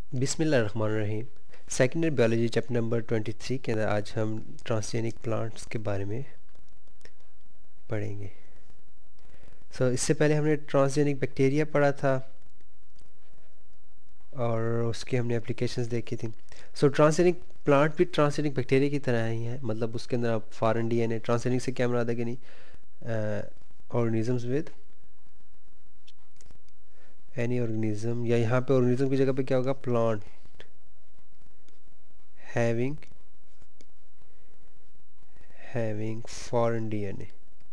बिस्मिल्लाहिर्रहमानिर्रहीम। Secondary biology chapter number 23 के अंदर आज हम ट्रांसजेनिक प्लांट्स के बारे में पढ़ेंगे। इससे पहले हमने ट्रांसजेनिक बैक्टीरिया पढ़ा था और उसकी हमने एप्लीकेशंस देखी थी। ट्रांसजेनिक प्लांट भी ट्रांसजेनिक बैक्टीरिया की तरह ही है, मतलब उसके अंदर आप फॉरेन डीएनए, ट्रांसजेनिक से क्या मुराद है कि नहीं, ऑर्गेनिजम्स विद एनी ऑर्गेनिज्म, या यहाँ पे ऑर्गेनिज्म की जगह पे क्या होगा, प्लांट हैविंग फॉरेन डीएनए।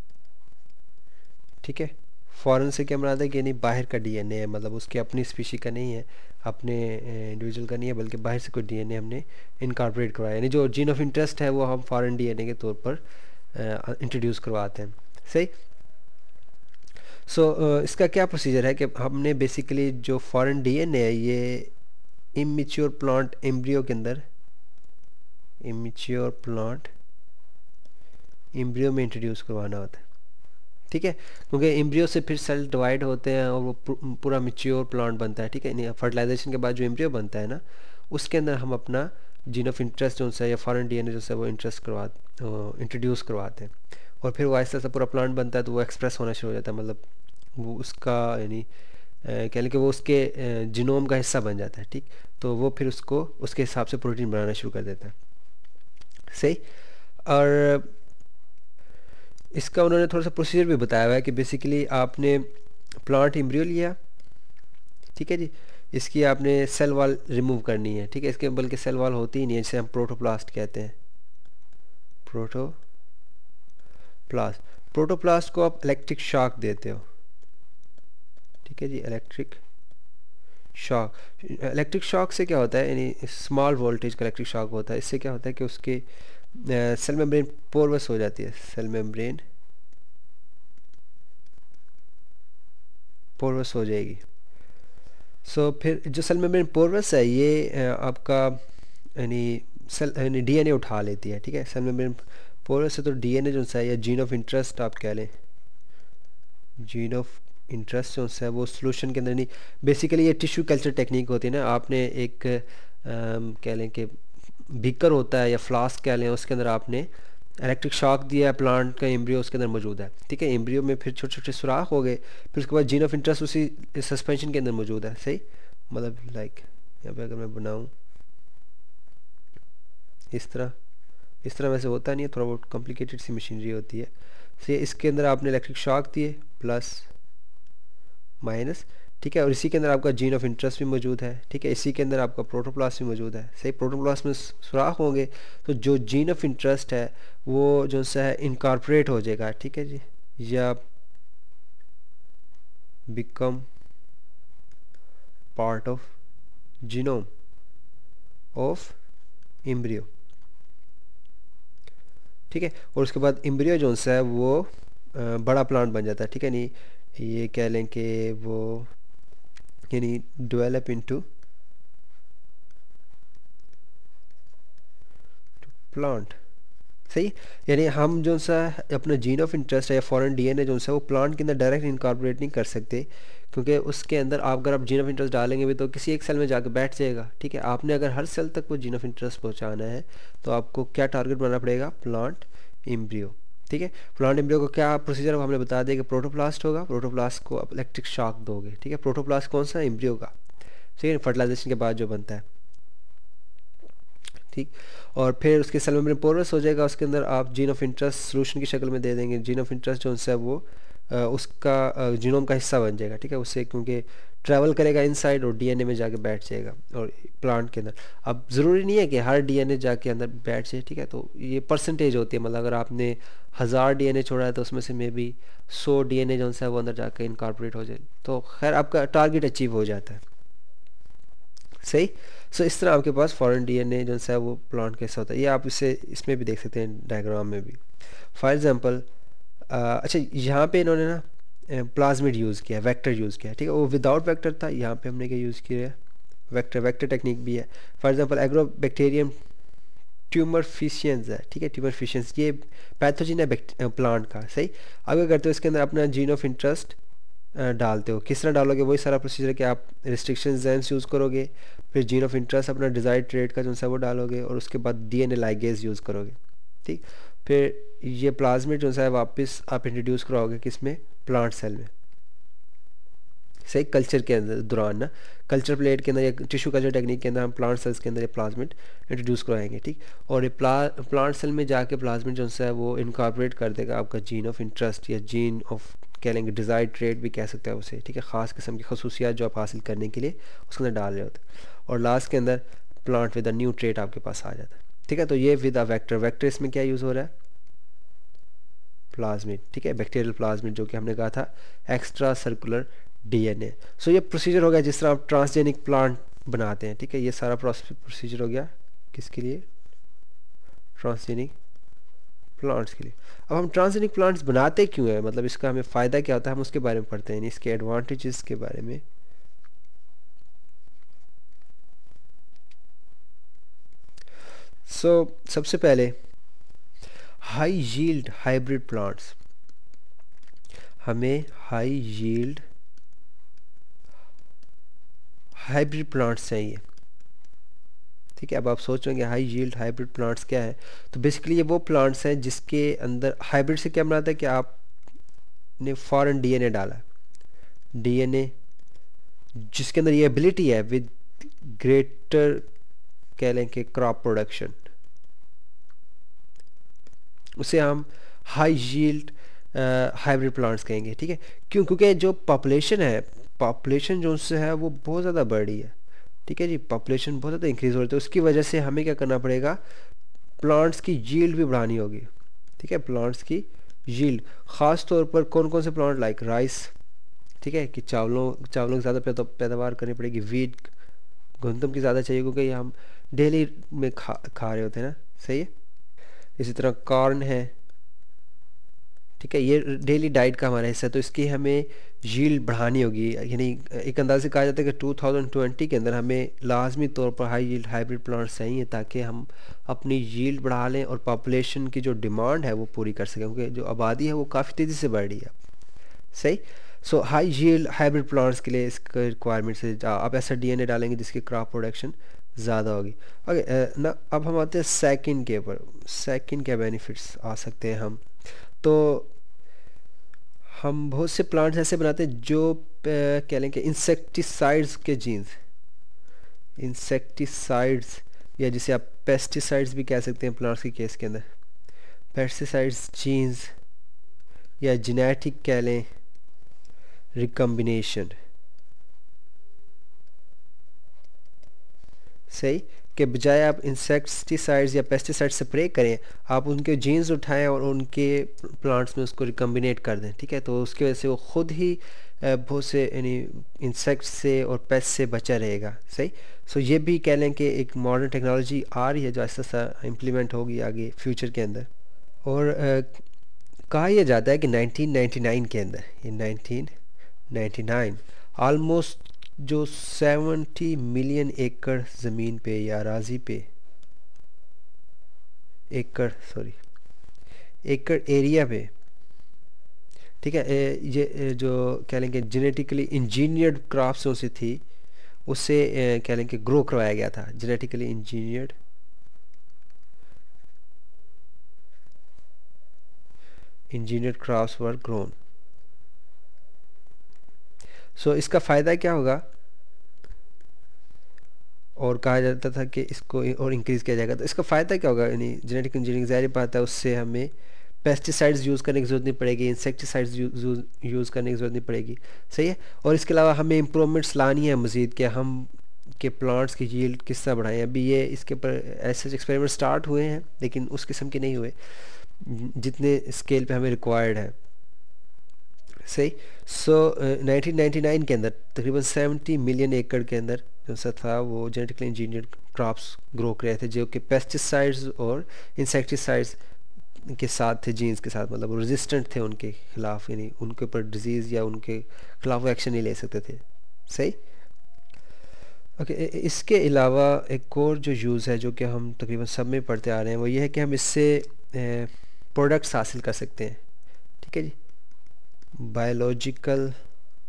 ठीक है, फॉरेन से क्या मुराद है कि यानी बाहर का डीएनए है, मतलब उसके अपनी स्पीशी का नहीं है, अपने इंडिविजुअल का नहीं है, बल्कि बाहर से कोई डीएनए हमने इनकॉर्पोरेट करवाया, यानी जो जीन ऑफ इंटरेस्ट है वो हम फॉरेन डीएनए के तौर पर इंट्रोड्यूस करवाते हैं। सही। इसका क्या प्रोसीजर है कि हमने बेसिकली जो फॉरेन डीएनए है ये इमेच्योर प्लांट एम्ब्रियो के अंदर, इमेच्योर प्लांट एम्ब्रियो में इंट्रोड्यूस करवाना होता है। ठीक है, क्योंकि एम्ब्रियो से फिर सेल डिवाइड होते हैं और वो पूरा मैच्योर प्लांट बनता है। ठीक है, फर्टिलाइजेशन के बाद जो एम्ब्रियो बनता है ना, उसके अंदर हम अपना जीन ऑफ इंटरेस्ट जो है या फॉरेन डीएनए जो है वो इंट्रोड्यूस करवाते हैं, और फिर वो आहिस्ता से पूरा प्लांट बनता है, तो वो एक्सप्रेस होना शुरू हो जाता है, मतलब वो उसका यानी कह लें कि वो उसके जीनोम का हिस्सा बन जाता है। ठीक, तो वो फिर उसको उसके हिसाब से प्रोटीन बनाना शुरू कर देता है। सही। और इसका उन्होंने थोड़ा सा प्रोसीजर भी बताया हुआ है कि बेसिकली आपने प्लांट एम्ब्रियो लिया, ठीक है जी, इसकी आपने सेल वॉल रिमूव करनी है। ठीक है, इसके बल्कि सेल वॉल होती ही नहीं है, जिसे हम प्रोटोप्लास्ट कहते हैं। प्रोटोप्लास्ट को आप इलेक्ट्रिक शॉक देते हो। ठीक है जी, इलेक्ट्रिक शॉक से क्या होता है, यानी स्मॉल वोल्टेज का इलेक्ट्रिक शॉक होता है। इससे क्या होता है कि उसके सेल मेम्ब्रेन पोरस हो जाती है, सेल मेम्ब्रेन पोरस हो जाएगी। फिर जो सेल मेम्ब्रेन पोरस है ये आपका यानी सेल यानी डीएनए उठा लेती है। ठीक है, सेल मेम्ब्रेन पोरस है तो डीएनए जो है या जीन ऑफ इंटरेस्ट आप कह लें, जीन ऑफ इंटरेस्ट जो है वो सोल्यूशन के अंदर नहीं, बेसिकली ये टिश्यू कल्चर टेक्निक होती है ना। आपने एक कह लें कि बीकर होता है या फ्लास्क कह लें, उसके अंदर आपने इलेक्ट्रिक शॉक दिया है, प्लांट का एम्ब्रियो उसके अंदर मौजूद है। ठीक है, एम्ब्रियो में फिर छोटे छोटे सुराख हो गए, फिर उसके बाद जीन ऑफ इंटरेस्ट उसी सस्पेंशन के अंदर मौजूद है। सही, मतलब लाइक यहाँ पे अगर मैं बनाऊँ इस तरह वैसे होता नहीं है, थोड़ा बहुत कॉम्प्लिकेटेड सी मशीनरी होती है। सही, इसके अंदर आपने इलेक्ट्रिक शॉक दिए प्लस माइनस। ठीक है, और इसी के अंदर आपका जीन ऑफ इंटरेस्ट भी मौजूद है। ठीक है, इसी के अंदर आपका प्रोटोप्लास्ट भी मौजूद है। सही, प्रोटोप्लास्ट में सुराख होंगे तो जो जीन ऑफ इंटरेस्ट है वो जो है इनकॉर्पोरेट हो जाएगा। ठीक है जी, या become part of genome of embryo. ठीक है, और उसके बाद एम्ब्रियो जो है वो बड़ा प्लांट बन जाता है। ठीक है, नहीं ये कह लें कि वो यानी डेवलप इनटू प्लांट। सही, यानी हम जो सा अपना जीन ऑफ इंटरेस्ट है या फॉरेन डीएनए जो है वो प्लांट के अंदर डायरेक्ट इनकॉर्पोरेट नहीं कर सकते, क्योंकि उसके अंदर आप अगर आप जीन ऑफ इंटरेस्ट डालेंगे भी तो किसी एक सेल में जाकर बैठ जाएगा। ठीक है, आपने अगर हर सेल तक वो जीन ऑफ इंटरेस्ट पहुंचाना है तो आपको क्या टारगेट बनाना पड़ेगा, प्लांट एम्ब्रियो। ठीक है, प्लांट एम्ब्रियो को क्या प्रोसीजर हमने बता दिया कि प्रोटोप्लास्ट होगा, प्रोटोप्लास्ट को आप इलेक्ट्रिक शॉक दोगे। ठीक है, प्रोटोप्लास्ट कौन सा, एम्ब्रियो का। ठीक है, फर्टिलाइजेशन के बाद जो बनता है। ठीक, और फिर उसके सेल मेम्ब्रेन पोरस हो जाएगा, उसके अंदर आप जीन ऑफ इंटरेस्ट सोल्यूशन की शक्ल में दे देंगे। जीन ऑफ इंटरेस्ट जो है वो उसका जीनोम का हिस्सा बन जाएगा। ठीक है, उससे क्योंकि ट्रैवल करेगा इनसाइड और डीएनए में जाके बैठ जाएगा और प्लांट के अंदर। अब ज़रूरी नहीं है कि हर डीएनए जाके अंदर बैठ जाए। ठीक है, तो ये परसेंटेज होती है, मतलब अगर आपने 1000 डीएनए छोड़ा है तो उसमें से मे बी 100 डीएनए जो है वो अंदर जाके इनकॉर्पोरेट हो जाए, तो खैर आपका टारगेट अचीव हो जाता है। सही। इस तरह आपके पास फॉरेन डीएनए जो है वो प्लांट कैसा होता है, ये आप इसे इसमें भी देख सकते हैं डायग्राम में भी। फॉर एग्जांपल अच्छा, यहाँ पे इन्होंने ना प्लाज्मिड यूज़ किया, वेक्टर यूज़ किया। ठीक है, वो विदाउट वेक्टर था, यहाँ पे हमने क्या यूज़ किया है, वेक्टर टेक्निक भी है। For example Agrobacterium tumefaciens है। ठीक है, ट्यूमर फिशियंस ये पैथोजन है प्लांट का। सही, अब क्या करते हो, इसके अंदर अपना जीन ऑफ इंटरेस्ट डालते हो। किस तरह डालोगे, वही सारा प्रोसीजर कि आप रिस्ट्रिक्शन एंजाइम्स यूज़ करोगे, फिर जीन ऑफ इंटरेस्ट अपना डिज़ायर्ड ट्रेट का जो सा वो डालोगे, और उसके बाद डीएनए लाइगेज यूज़ करोगे। ठीक, फिर ये प्लाज्मिड जो सा है वापस आप इंट्रोड्यूस कराओगे किस में, प्लांट सेल में, सही, कल्चर के अंदर दौरान ना, कल्चर प्लेट के अंदर या टिश्यू कल्चर टेक्निक के अंदर हम प्लांट सेल्स के अंदर ये प्लाज्मिड इंट्रोड्यूस करवाएंगे। ठीक, और ये प्लांट सेल में जाके प्लाज्मिड जो सा है वो इनकॉर्पोरेट कर देगा आपका जीन ऑफ इंटरेस्ट या जीन ऑफ कह लेंगे डिज़ायर्ड ट्रेट भी कह सकते हैं उसे। ठीक है, ख़ास किस्म की खसूसियात जो आप हासिल करने के लिए उसके अंदर डाल रहे होते हैं, और लास्ट के अंदर plant with a new trait आपके पास आ जाता है। ठीक है, तो ये विद अ वेक्टर, वेक्टर इसमें क्या यूज़ हो रहा है, प्लाज्मिड। ठीक है, बैक्टीरियल प्लाज्मिड जो कि हमने कहा था एक्स्ट्रा सर्कुलर डीएनए। सो ये प्रोसीजर हो गया जिस तरह आप ट्रांसजेनिक प्लांट बनाते हैं। ठीक है, ये सारा प्रोसीजर हो गया किसके लिए, ट्रांसजेनिक प्लांट्स के लिए। अब हम ट्रांसजेनिक प्लांट्स बनाते क्यों हैं, मतलब इसका हमें फ़ायदा क्या होता है, हम उसके बारे में पढ़ते हैं, इसके एडवांटेजेस के बारे में। सबसे पहले हाई यील्ड हाइब्रिड प्लांट्स, हमें हाई यील्ड हाइब्रिड प्लांट्स चाहिए। ठीक है, अब आप सोच रहे हैं हाई यील्ड हाइब्रिड प्लांट्स क्या है, तो बेसिकली ये वो प्लांट्स हैं जिसके अंदर हाइब्रिड से क्या बनाता है कि आपने फॉरेन डीएनए डाला, डीएनए जिसके अंदर ये एबिलिटी है विद ग्रेटर कह लें कि क्रॉप प्रोडक्शन, उसे हम हाई यील्ड हाइब्रिड प्लांट्स कहेंगे। ठीक है, क्यों, क्योंकि जो पॉपुलेशन है, पॉपुलेशन जो उससे है वो बहुत ज़्यादा बढ़ रही है। ठीक है जी, पॉपुलेशन बहुत ज़्यादा इंक्रीज़ हो रही है, तो उसकी वजह से हमें क्या करना पड़ेगा, प्लांट्स की यील्ड भी बढ़ानी होगी। ठीक है, प्लांट्स की यील्ड, ख़ास तौर पर कौन कौन से प्लांट, लाइक राइस। ठीक है, कि चावलों चावलों की ज़्यादा पैदावार करनी पड़ेगी, वीट गंदम की ज़्यादा चाहिए क्योंकि ये हम डेली में खा रहे होते हैं ना, सही है। इसी तरह कॉर्न है। ठीक है, ये डेली डाइट का हमारा हिस्सा है, तो इसकी हमें यील्ड बढ़ानी होगी। यानी एक अंदाज़ से कहा जाता है कि 2020 के अंदर हमें लाजमी तौर पर हाई यील्ड हाइब्रिड प्लांट्स चाहिए ताकि हम अपनी यील्ड बढ़ा लें और पॉपुलेशन की जो डिमांड है वो पूरी कर सकें, क्योंकि जो आबादी है वो काफ़ी तेज़ी से बढ़ रही है। सही। हाई यील्ड हाइब्रिड प्लांट्स के लिए इसका रिक्वायरमेंट से आप ऐसा डीएनए डालेंगे जिसकी क्रॉप प्रोडक्शन ज़्यादा होगी। ओके ना, अब हम आते हैं सेकंड के ऊपर, सेकंड क्या बेनिफिट्स आ सकते हैं। तो हम बहुत से प्लांट्स ऐसे बनाते हैं जो कह लें कि इंसेक्टिसाइड्स के जीन्स, इंसेक्टिसाइड्स या जिसे आप पेस्टिसाइड्स भी कह सकते हैं प्लांट्स के केस के अंदर, पेस्टिसाइड्स जीन्स या जेनेटिक कह लें रिकम्बिनेशन, सही, के बजाय आप इंसेक्टिसाइड्स या पेस्टिसाइड स्प्रे करें, आप उनके जीन्स उठाएं और उनके प्लांट्स में उसको रिकम्बिनेट कर दें। ठीक है, तो उसकी वजह से वो खुद ही बहुत से यानी इंसेक्ट से और पेस्ट से बचा रहेगा। सही। ये भी कह लें कि एक मॉडर्न टेक्नोलॉजी आ रही है जो आहिस्ता आहिस्ता इम्प्लीमेंट होगी आगे फ्यूचर के अंदर। और कहा यह जाता है कि 1999 के अंदर, ये 1999 ऑलमोस्ट जो 70 मिलियन एकड़ ज़मीन पे या अराजी पे, एकड़ सॉरी एकड़ एरिया पे, ठीक है, जो कह लेंगे जेनेटिकली इंजीनियर्ड क्रॉप्स से थी उससे कह लेंगे ग्रो करवाया गया था, genetically engineered crops were grown. इसका फ़ायदा क्या होगा, और कहा जाता था कि इसको और इंक्रीज़ किया जाएगा, तो इसका फ़ायदा क्या होगा, यानी जेनेटिक इंजीनियरिंग ज़ाहिर बात है उससे हमें पेस्टिसाइड्स यूज़ करने की ज़रूरत नहीं पड़ेगी, इंसेक्टिसाइड्स यूज़ करने की ज़रूरत नहीं पड़ेगी। सही है, और इसके अलावा हमें इम्प्रूवमेंट्स लानी है मज़ीद कि हम के प्लांट्स की यील्ड किस तरह बढ़ाएं। अभी ये इसके ऊपर ऐसे एक्सपेरिमेंट स्टार्ट हुए हैं लेकिन उस किस्म के नहीं हुए जितने स्केल पे हमें रिक्वायर्ड है। सही। 1999 के अंदर तकरीबन 70 मिलियन एकड़ के अंदर जो सा था वो जेनेटिकली इंजीनियर्ड क्रॉप्स ग्रो कर रहे थे जो कि पेस्टिसाइड्स और इंसेक्टिसाइड्स के साथ थे, जीन्स के साथ, मतलब रेजिस्टेंट थे उनके खिलाफ, यानी उनके ऊपर डिजीज़ या उनके खिलाफ एक्शन नहीं ले सकते थे। सही। ओके, इसके अलावा एक और जो यूज़ है जो कि हम तकरीबन सब में पढ़ते आ रहे हैं वो ये है कि हम इससे प्रोडक्ट्स हासिल कर सकते हैं। ठीक है जी, बायोलॉजिकल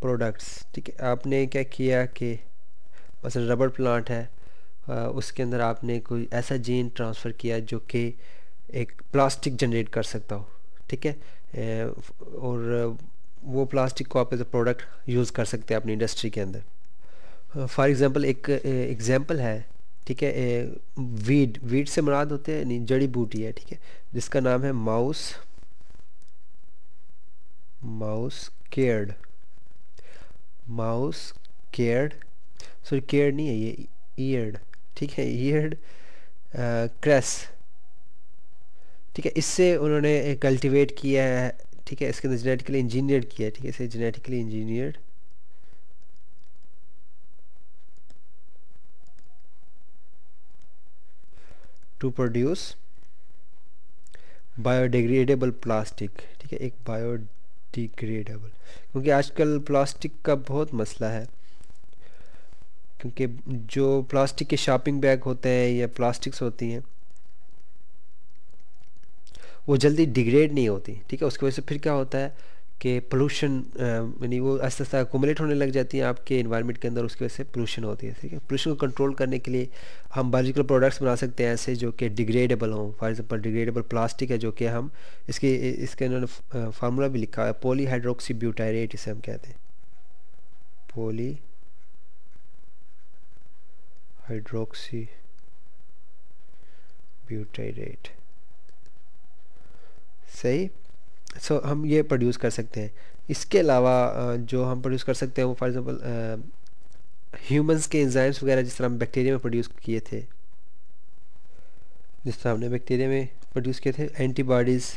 प्रोडक्ट्स, ठीक है। आपने क्या किया कि मसलन रबर प्लांट है, उसके अंदर आपने कोई ऐसा जीन ट्रांसफ़र किया जो कि एक प्लास्टिक जनरेट कर सकता हो, ठीक है। और वो प्लास्टिक को आप एज अ प्रोडक्ट यूज़ कर सकते हैं अपनी इंडस्ट्री के अंदर। फॉर एग्ज़ाम्पल एक एग्ज़ाम्पल है, ठीक है। वीड वीड से मुराद होते हैं नहीं, जड़ी बूटी है, ठीक है, जिसका नाम है mouse mouse cared mouse cared sorry cared नहीं है ये, ईयर्ड, ठीक है, ईयर्ड क्रेस, ठीक है। इससे उन्होंने कल्टीवेट किया है, ठीक है, इसके अंदर जेनेटिकली इंजीनियर्ड किया है, ठीक है, इसे genetically engineered to produce biodegradable plastic, ठीक है, एक बायोडिग्रेडेबल, क्योंकि आजकल प्लास्टिक का बहुत मसला है, क्योंकि जो प्लास्टिक के शॉपिंग बैग होते हैं या प्लास्टिक्स होती हैं वो जल्दी डिग्रेड नहीं होती, ठीक है। उसकी वजह से फिर क्या होता है कि पोल्यूशन, यानी वो आस्ते आस्ते अकोमोलेट होने लग जाती हैं आपके इन्वायरमेंट के अंदर, उसकी वजह से पोल्यूशन होती है, ठीक है। पोल्यूशन को कंट्रोल करने के लिए हम बायोलॉजिकल प्रोडक्ट्स बना सकते हैं ऐसे जो कि डिग्रेडेबल हों। फॉर एग्जांपल डिग्रेडेबल प्लास्टिक है जो कि हम इसके इन्होंने फार्मूला भी लिखा है, पॉली हाइड्रोक्सी ब्यूटाइरेट, इसे हम कहते हैं पॉली हाइड्रोक्सी ब्यूटाइरेट, सही। सो हम ये प्रोड्यूस कर सकते हैं। इसके अलावा जो हम प्रोड्यूस कर सकते हैं वो फॉर एग्जांपल ह्यूमंस के एंजाइम्स वगैरह, जिस तरह हम बैक्टीरिया में प्रोड्यूस किए थे, जिस तरह हमने बैक्टीरिया में प्रोड्यूस किए थे एंटीबॉडीज़,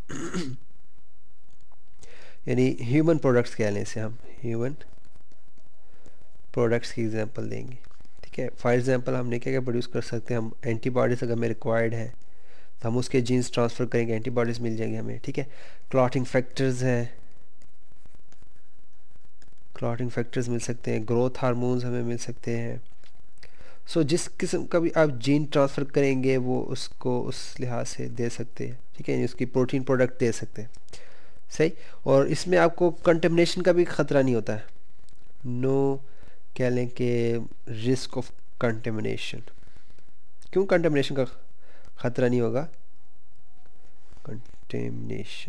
यानी ह्यूमन प्रोडक्ट्स कह लें इसे हम, ह्यूमन प्रोडक्ट्स की एग्जांपल देंगे, ठीक है। फॉर एग्जांपल हमने क्या क्या प्रोड्यूस कर सकते हैं, हम एंटीबॉडीज़ अगर हमें रिक्वायर्ड है तो हम उसके जीन्स ट्रांसफ़र करेंगे, एंटीबॉडीज़ मिल जाएंगे हमें, ठीक है। क्लॉटिंग फैक्टर्स हैं, क्लॉटिंग फैक्टर्स मिल सकते हैं, ग्रोथ हार्मोन्स हमें मिल सकते हैं। सो जिस किस्म का भी आप जीन ट्रांसफ़र करेंगे वो उसको उस लिहाज से दे सकते हैं, ठीक है, उसकी प्रोटीन प्रोडक्ट दे सकते हैं, सही। और इसमें आपको कंटेमिनेशन का भी ख़तरा नहीं होता है, नो कह लें कि रिस्क ऑफ कंटेमिनेशन। क्यों कंटेमिनेशन का ख़तरा नहीं होगा? कंटेमिनेशन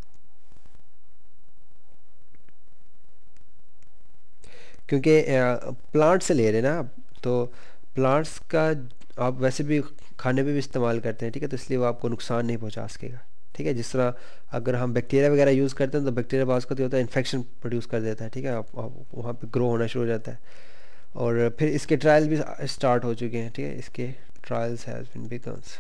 क्योंकि प्लांट से ले रहे हैं ना आप, तो प्लांट्स का आप वैसे भी खाने पे भी इस्तेमाल करते हैं, ठीक है, तो इसलिए वो आपको नुकसान नहीं पहुंचा सकेगा, ठीक है। जिस तरह अगर हम बैक्टीरिया वगैरह यूज़ करते हैं तो बैक्टीरिया बाज़ का तो होता है इन्फेक्शन प्रोड्यूस कर देता है, ठीक है, आप वहाँ पे ग्रो होना शुरू हो जाता है। और फिर इसके ट्रायल भी स्टार्ट हो चुके हैं, ठीक है, इसके trials has been begins.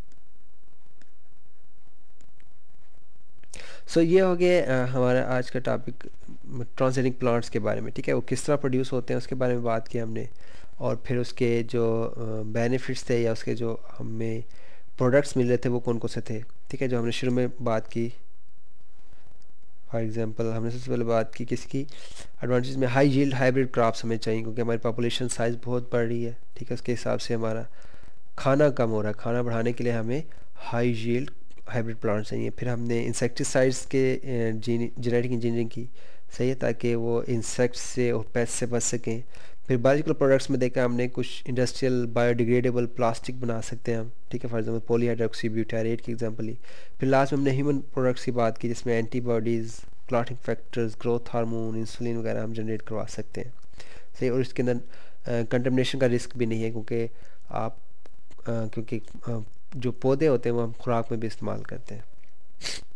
So ये हो गया हमारा आज का टॉपिक ट्रांसजेनिक प्लांट्स के बारे में, ठीक है, वो किस तरह प्रोड्यूस होते हैं उसके बारे में बात की हमने, और फिर उसके जो बेनिफिट्स थे या उसके जो हमें प्रोडक्ट्स मिल रहे थे वो कौन कौन से थे, ठीक है, जो हमने शुरू में बात की। फॉर एग्जांपल हमने सबसे पहले बात की किसकी, एडवांटेज में हाई यील्ड हाइब्रिड क्रॉप्स हमें चाहिए क्योंकि हमारी पॉपुलेशन साइज़ बहुत बढ़ रही है, ठीक है, उसके हिसाब से हमारा खाना कम हो रहा है, खाना बढ़ाने के लिए हमें हाई यील्ड हाइब्रिड प्लांट चाहिए। फिर हमने इंसेक्टिसाइड्स के जेनेटिक इंजीनियरिंग की, सही है, ताकि वो इंसेक्ट्स से और पेस्ट से बच सकें। फिर बायोलॉजिकल प्रोडक्ट्स में देखा हमने कुछ इंडस्ट्रियल बायोडिग्रेडेबल प्लास्टिक बना सकते हैं हम, ठीक है, फॉर एग्जांपल पॉलीहाइड्रोक्सी ब्यूटारेट की एग्जांपल ली। फिर लास्ट में हमने ह्यूमन प्रोडक्ट्स की बात की जिसमें antibodies, clotting factors, growth hormone, insulin वगैरह हम जनरेट करवा सकते हैं, सही। और इसके अंदर कंटेमिनेशन का रिस्क भी नहीं है क्योंकि क्योंकि जो पौधे होते हैं वो हम खुराक में भी इस्तेमाल करते हैं।